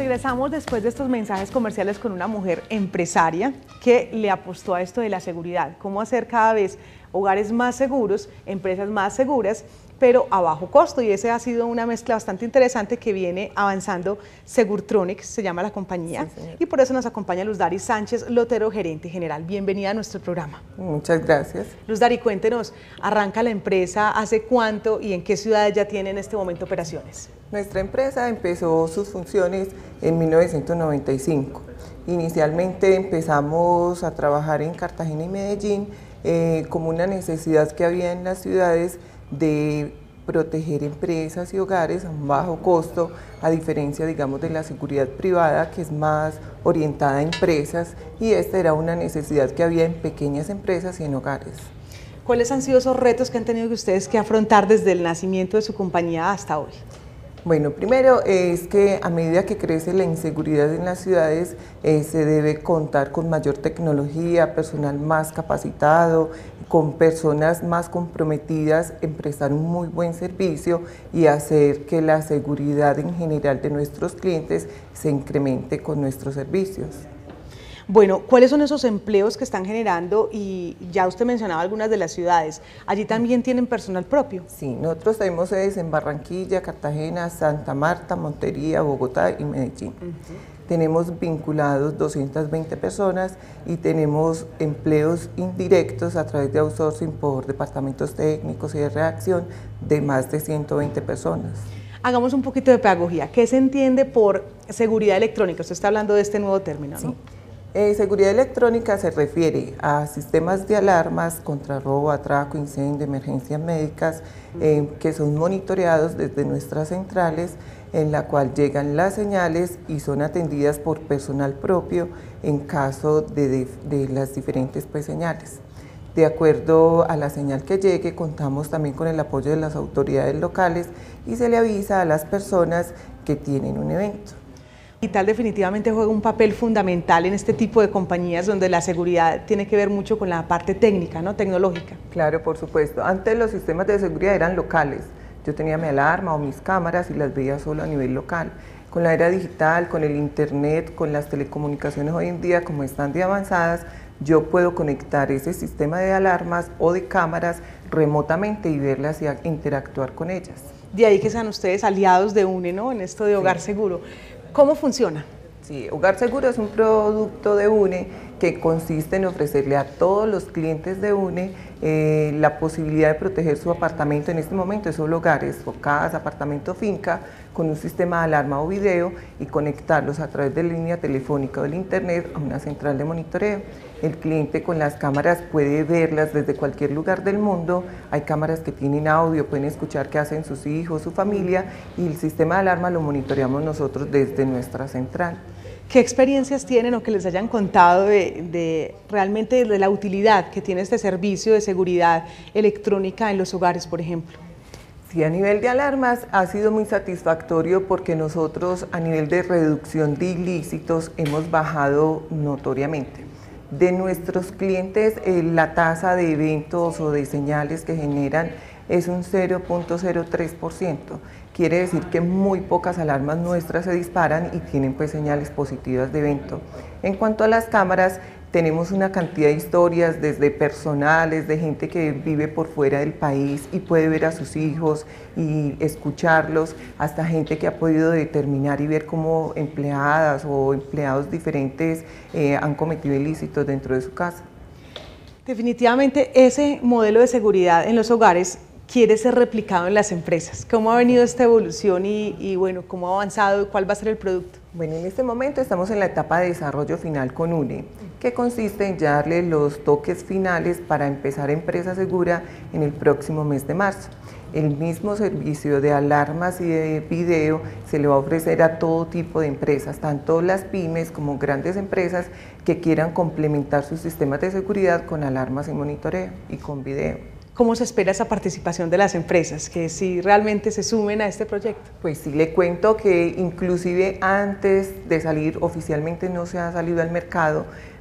Regresamos después de estos mensajes comerciales con una mujer empresaria que le apostó a esto de la seguridad, cómo hacer cada vez hogares más seguros, empresas más seguras, pero a bajo costo, y esa ha sido una mezcla bastante interesante que viene avanzando Segurtronics, se llama la compañía, sí, y por eso nos acompaña Luz Dari Sánchez Lotero, gerente general. Bienvenida a nuestro programa. Muchas gracias. Luz Dari, cuéntenos, ¿arranca la empresa hace cuánto y en qué ciudades ya tiene en este momento operaciones? Nuestra empresa empezó sus funciones en 1995. Inicialmente empezamos a trabajar en Cartagena y Medellín como una necesidad que había en las ciudades de proteger empresas y hogares a un bajo costo, a diferencia, digamos, de la seguridad privada, que es más orientada a empresas, y esta era una necesidad que había en pequeñas empresas y en hogares. ¿Cuáles han sido esos retos que han tenido ustedes que afrontar desde el nacimiento de su compañía hasta hoy? Bueno, primero es que a medida que crece la inseguridad en las ciudades, se debe contar con mayor tecnología, personal más capacitado, con personas más comprometidas en prestar un muy buen servicio y hacer que la seguridad en general de nuestros clientes se incremente con nuestros servicios. Bueno, ¿cuáles son esos empleos que están generando? Y ya usted mencionaba algunas de las ciudades. ¿Allí también tienen personal propio? Sí, nosotros tenemos sedes en Barranquilla, Cartagena, Santa Marta, Montería, Bogotá y Medellín. Tenemos vinculados 220 personas y tenemos empleos indirectos a través de outsourcing por departamentos técnicos y de redacción de más de 120 personas. Hagamos un poquito de pedagogía. ¿Qué se entiende por seguridad electrónica? Usted está hablando de este nuevo término, ¿no? Sí. Seguridad electrónica se refiere a sistemas de alarmas contra robo, atraco, incendio, emergencias médicas que son monitoreados desde nuestras centrales, en la cual llegan las señales y son atendidas por personal propio en caso de las diferentes señales. De acuerdo a la señal que llegue, contamos también con el apoyo de las autoridades locales y se le avisa a las personas que tienen un evento. Digital definitivamente juega un papel fundamental en este tipo de compañías donde la seguridad tiene que ver mucho con la parte técnica, ¿no? Tecnológica. Claro, por supuesto. Antes los sistemas de seguridad eran locales. Yo tenía mi alarma o mis cámaras y las veía solo a nivel local. Con la era digital, con el internet, con las telecomunicaciones hoy en día, como están de avanzadas, yo puedo conectar ese sistema de alarmas o de cámaras remotamente y verlas y interactuar con ellas. De ahí que sean ustedes aliados de UNE, ¿no? En esto de Hogar Seguro. ¿Cómo funciona? Sí, Hogar Seguro es un producto de UNE que consiste en ofrecerle a todos los clientes de UNE la posibilidad de proteger su apartamento. En este momento es solo hogares o casas, apartamento, finca, con un sistema de alarma o video y conectarlos a través de la línea telefónica o del internet a una central de monitoreo. El cliente con las cámaras puede verlas desde cualquier lugar del mundo. Hay cámaras que tienen audio, pueden escuchar qué hacen sus hijos, su familia, y el sistema de alarma lo monitoreamos nosotros desde nuestra central. ¿Qué experiencias tienen o que les hayan contado realmente de la utilidad que tiene este servicio de seguridad electrónica en los hogares, por ejemplo? Sí, a nivel de alarmas ha sido muy satisfactorio porque nosotros a nivel de reducción de ilícitos hemos bajado notoriamente. De nuestros clientes la tasa de eventos o de señales que generan es un 0.03%. Quiere decir que muy pocas alarmas nuestras se disparan y tienen señales positivas de evento. En cuanto a las cámaras, tenemos una cantidad de historias desde personales, de gente que vive por fuera del país y puede ver a sus hijos y escucharlos, hasta gente que ha podido determinar y ver cómo empleadas o empleados diferentes han cometido ilícitos dentro de su casa. Definitivamente ese modelo de seguridad en los hogares quiere ser replicado en las empresas. ¿Cómo ha venido esta evolución y bueno, cómo ha avanzado y cuál va a ser el producto? Bueno, en este momento estamos en la etapa de desarrollo final con UNE, que consiste en ya darle los toques finales para empezar Empresa Segura en el próximo mes de marzo. El mismo servicio de alarmas y de video se le va a ofrecer a todo tipo de empresas, tanto las pymes como grandes empresas que quieran complementar sus sistemas de seguridad con alarmas y monitoreo y con video. ¿Cómo se espera esa participación de las empresas, que si realmente se sumen a este proyecto? Pues sí, le cuento que inclusive antes de salir, oficialmente no se ha salido al mercado,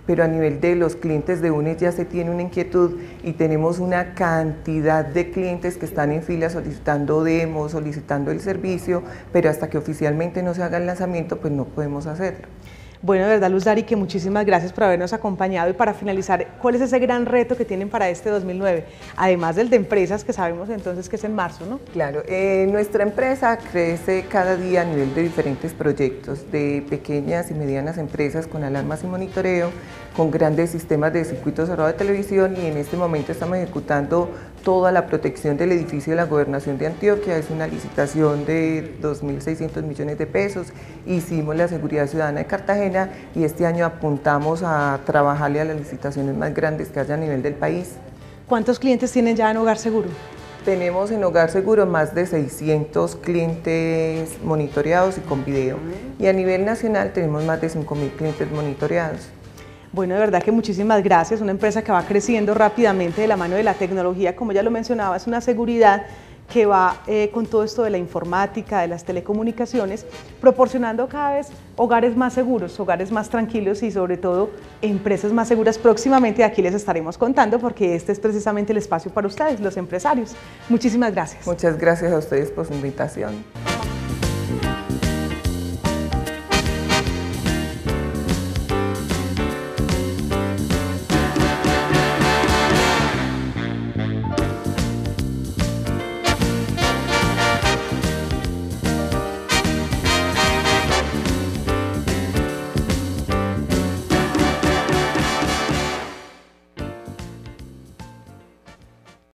pero a nivel de los clientes de UNES ya se tiene una inquietud y tenemos una cantidad de clientes que están en fila solicitando demos, solicitando el servicio, pero hasta que oficialmente no se haga el lanzamiento, pues no podemos hacerlo. Bueno, de verdad, Luz Dari, que muchísimas gracias por habernos acompañado, y para finalizar, ¿cuál es ese gran reto que tienen para este 2009? Además del de empresas, que sabemos entonces que es en marzo, ¿no? Claro, nuestra empresa crece cada día a nivel de diferentes proyectos, de pequeñas y medianas empresas con alarmas y monitoreo, con grandes sistemas de circuito cerrado de televisión, y en este momento estamos ejecutando toda la protección del edificio de la Gobernación de Antioquia. Es una licitación de 2.600 millones de pesos. Hicimos la seguridad ciudadana de Cartagena y este año apuntamos a trabajarle a las licitaciones más grandes que haya a nivel del país. ¿Cuántos clientes tienen ya en Hogar Seguro? Tenemos en Hogar Seguro más de 600 clientes monitoreados y con video, y a nivel nacional tenemos más de 5.000 clientes monitoreados. Bueno, de verdad que muchísimas gracias. Una empresa que va creciendo rápidamente de la mano de la tecnología, como ya lo mencionaba, es una seguridad que va con todo esto de la informática, de las telecomunicaciones, proporcionando cada vez hogares más seguros, hogares más tranquilos y sobre todo empresas más seguras. Próximamente aquí les estaremos contando, porque este es precisamente el espacio para ustedes, los empresarios. Muchísimas gracias. Muchas gracias a ustedes por su invitación.